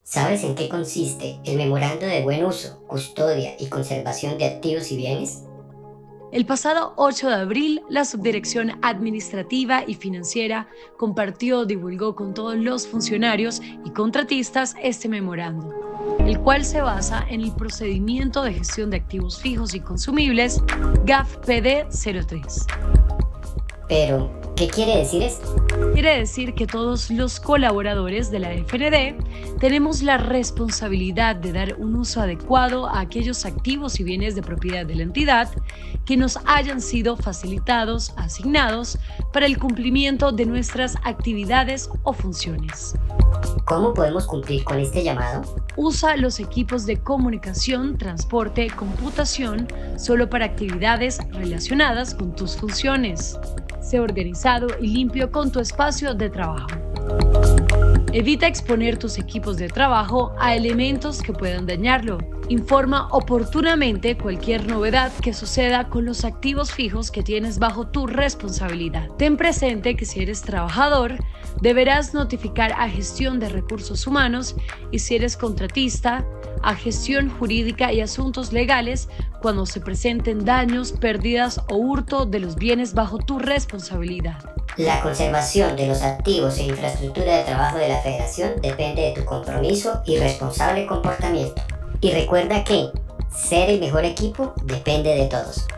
¿Sabes en qué consiste el Memorando de Buen Uso, Custodia y Conservación de Activos y Bienes? El pasado 8 de abril, la Subdirección Administrativa y Financiera divulgó con todos los funcionarios y contratistas este memorando, el cual se basa en el procedimiento de gestión de activos fijos y consumibles GAF-PD 03. Pero, ¿qué quiere decir esto? Quiere decir que todos los colaboradores de la FND tenemos la responsabilidad de dar un uso adecuado a aquellos activos y bienes de propiedad de la entidad que nos hayan sido facilitados, asignados para el cumplimiento de nuestras actividades o funciones. ¿Cómo podemos cumplir con este llamado? Usa los equipos de comunicación, transporte, computación solo para actividades relacionadas con tus funciones. Sé organizado y limpio con tu espacio de trabajo. Evita exponer tus equipos de trabajo a elementos que puedan dañarlo. Informa oportunamente cualquier novedad que suceda con los activos fijos que tienes bajo tu responsabilidad. Ten presente que si eres trabajador, deberás notificar a Gestión de Recursos Humanos y si eres contratista, a Gestión Jurídica y Asuntos Legales cuando se presenten daños, pérdidas o hurto de los bienes bajo tu responsabilidad. La conservación de los activos e infraestructura de trabajo de la Federación depende de tu compromiso y responsable comportamiento. Y recuerda que ser el mejor equipo depende de todos.